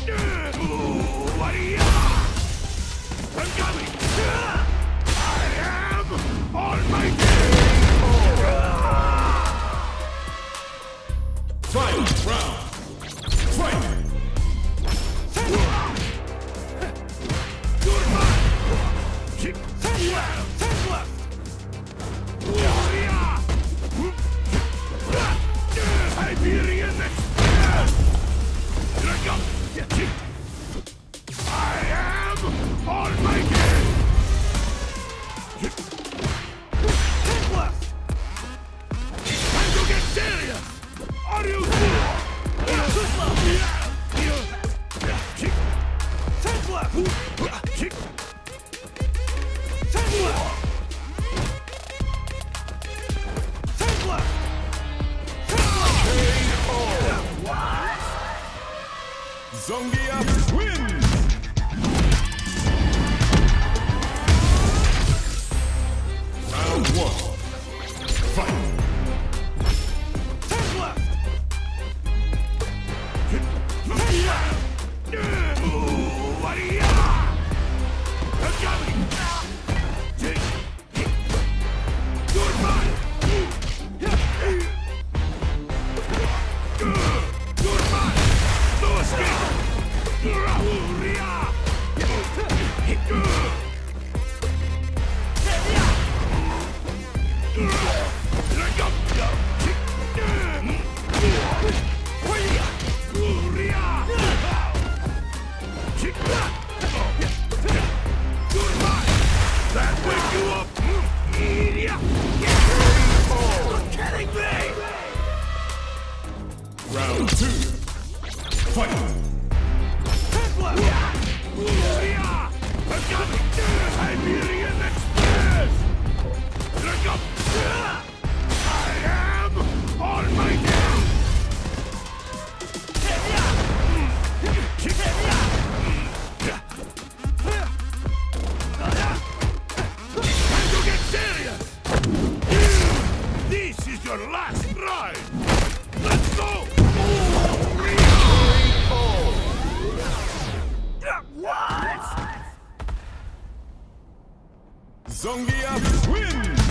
I'm coming! I am almighty! Final round! Fight! Iberian Express! I am almighty! Time to get serious! Are you sure? Zongia wins! Round one. Fight! Round two. Fight! Iberian Express! I am almighty! Time to get serious! This is your last ride! Let's go! What? Zongia wins!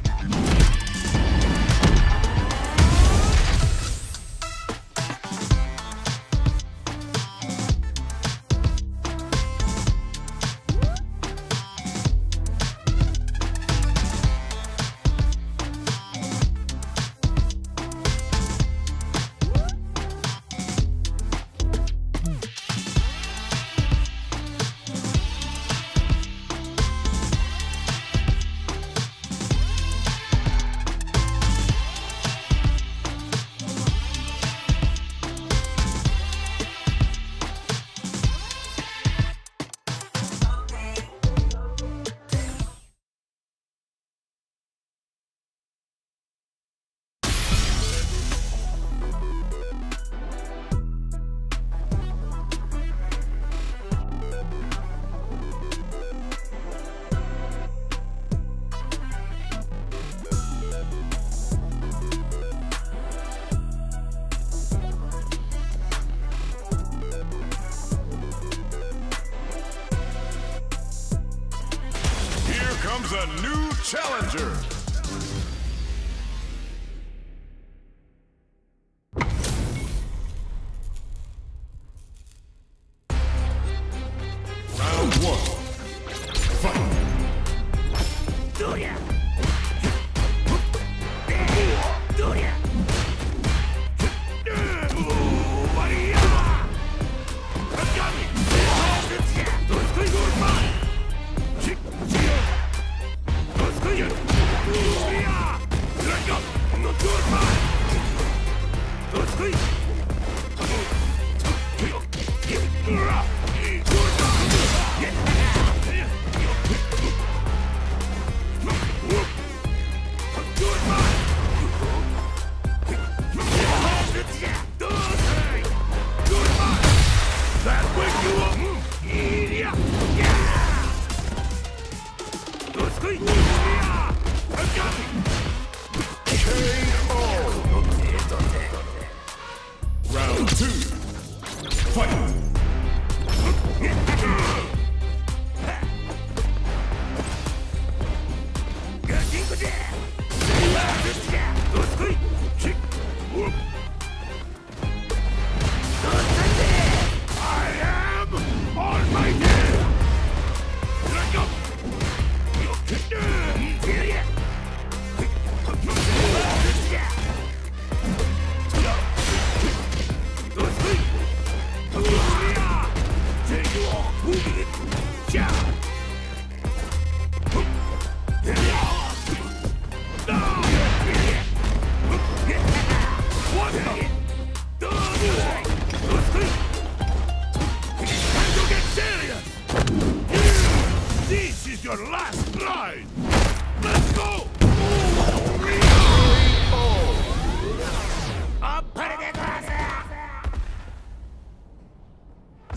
Comes a new challenger. Round one. Fight. Round two. Fight!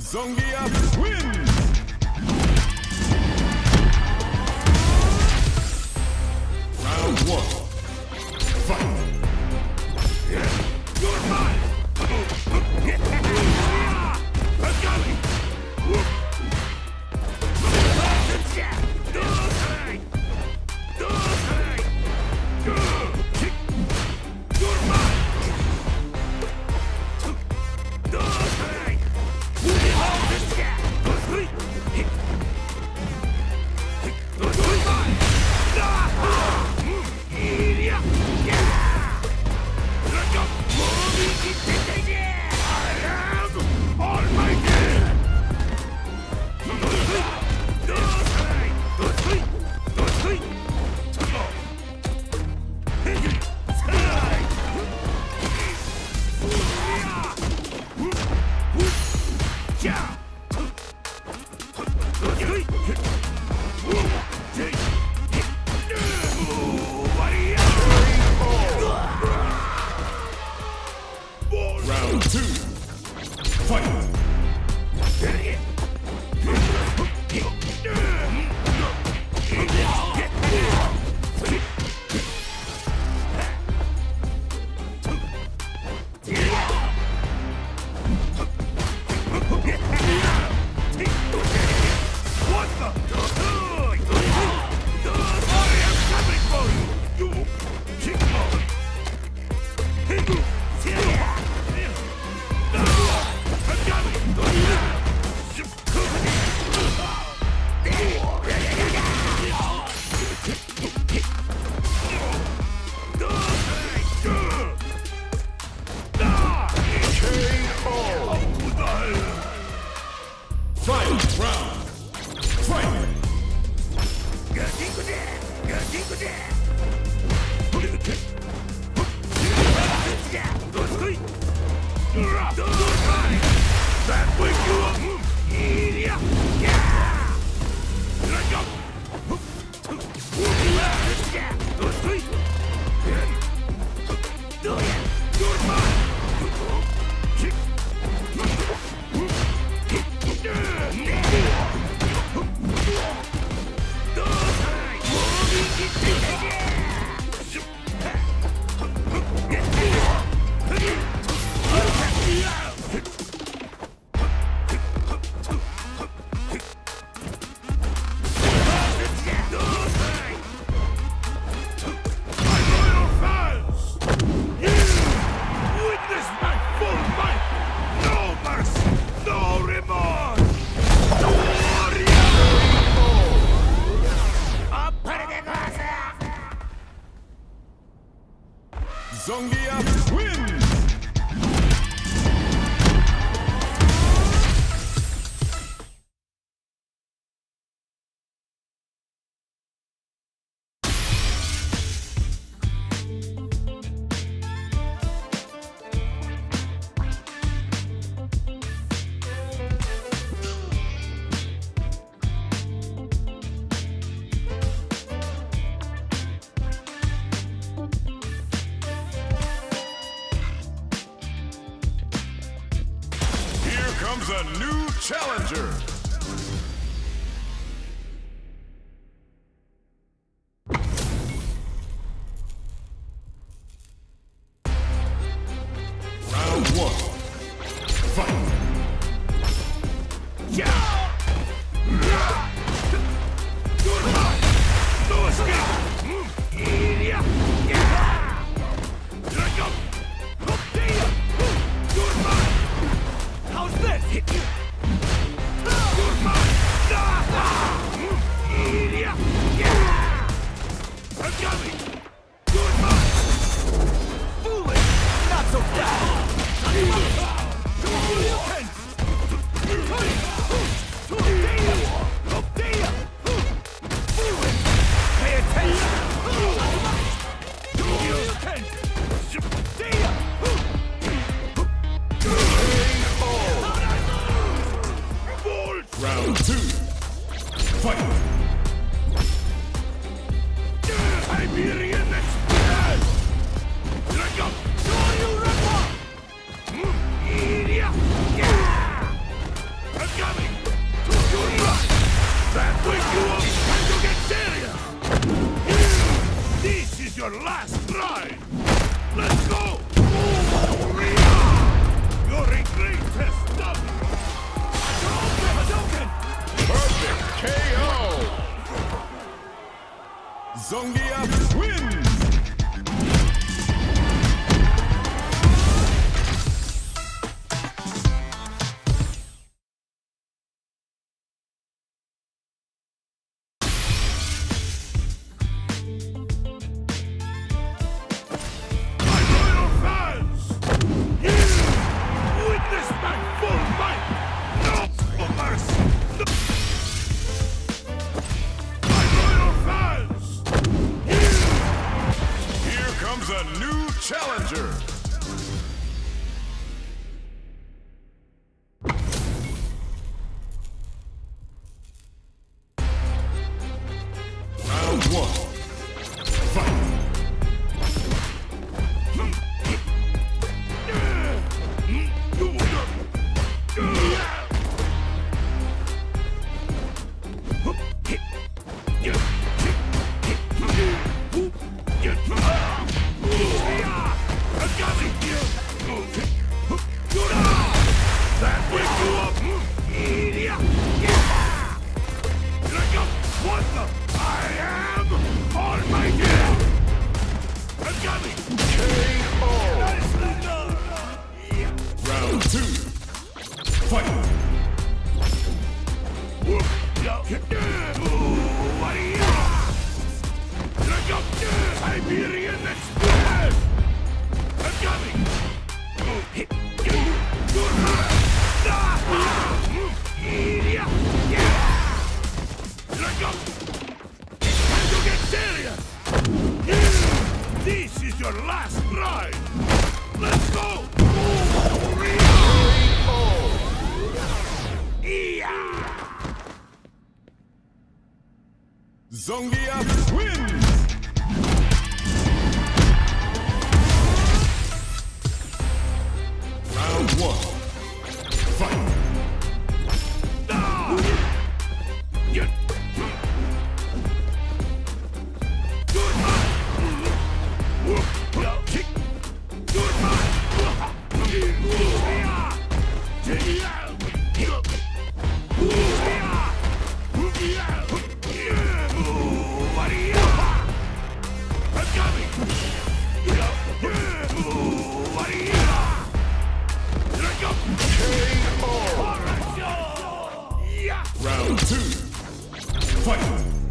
Zongia wins! Round 1. Fight! You're mine! Round 2. Fight! Fight! Round! Fight! That wake you up! You're mine! Zongia wins! Comes a new challenger. Round 1. Fight. You're mine! No escape! You're mine! How's this? You're mine! I'm coming! You're mine! Foolish! Not so fast! Pay attention! Round 2. Fight. Iberian Express! Drag up! Show you Zongia wins! A new challenger. Round one. Fight. Round two. Fight. Siberian Express! I'm coming! Time to get serious! This is your last ride! Let's go! Zongia wins! Round one. Fight! Round two. Fight!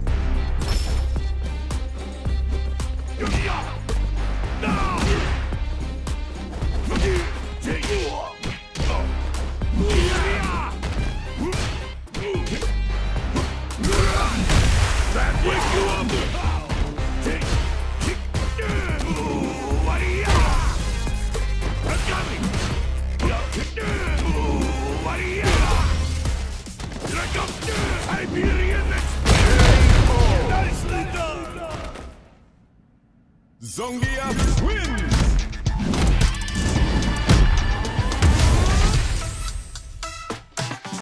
Siberian Express! Nicely done! Zongia wins!